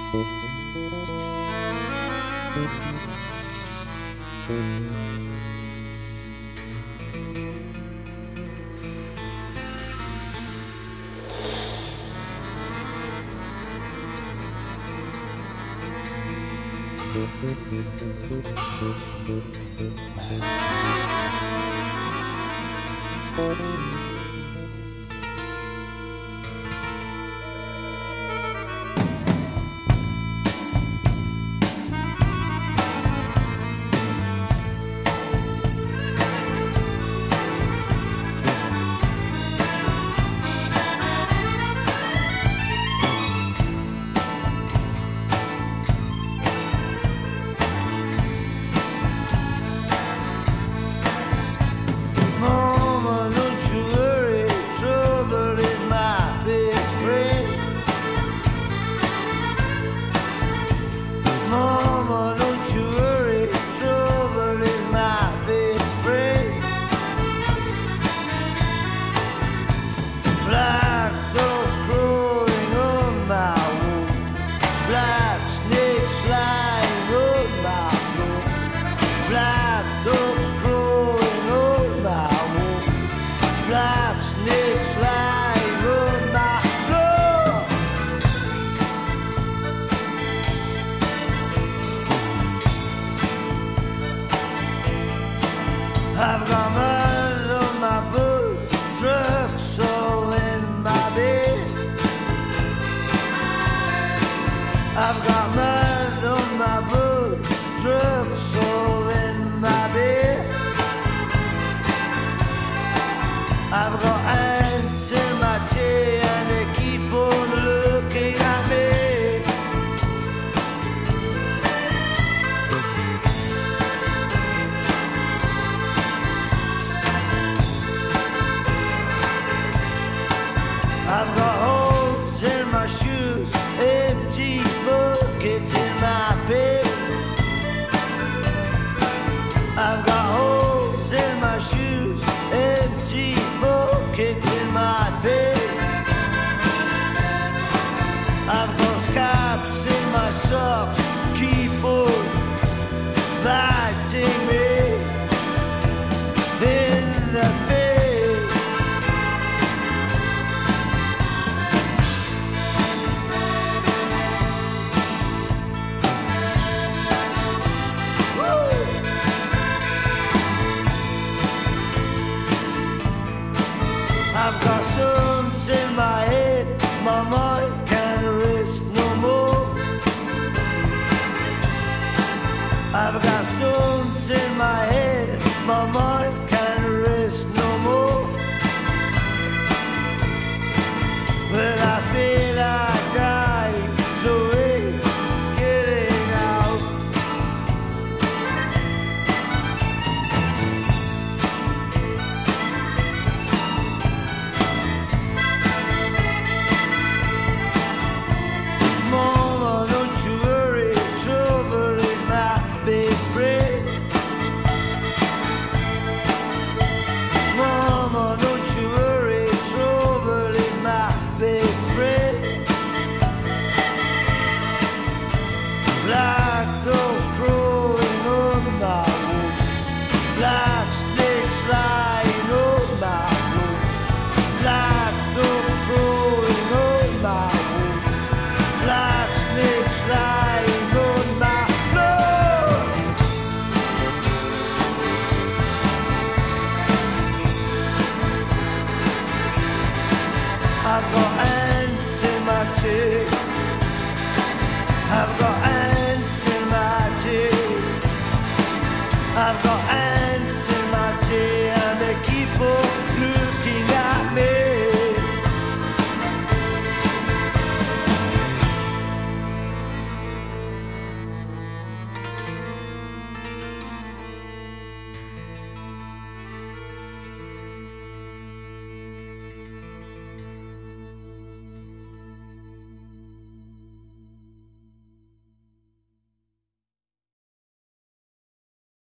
I've got mud on my boots, drugs all in my bed. I've got mud on my boots, drugs all in my bed. I've got ants in my chair and they keep on looking at me. I've got holes in my shoes, empty buckets in my bed. I've got holes in my shoes, empty buckets in my bed. I've got scabs in my socks, keep on biting me in the face. I've got stones in my head, my mind can't rest no more. I've got stones in my head, my mind can't rest no more. But I feel I die, no way getting out. Mama, don't you worry, trouble is my best friend. Mama, don't you worry, trouble is my best friend. Black dogs crawling over my walls, black snakes lying on my floor. Black dogs crawling on my walls, black snakes lying.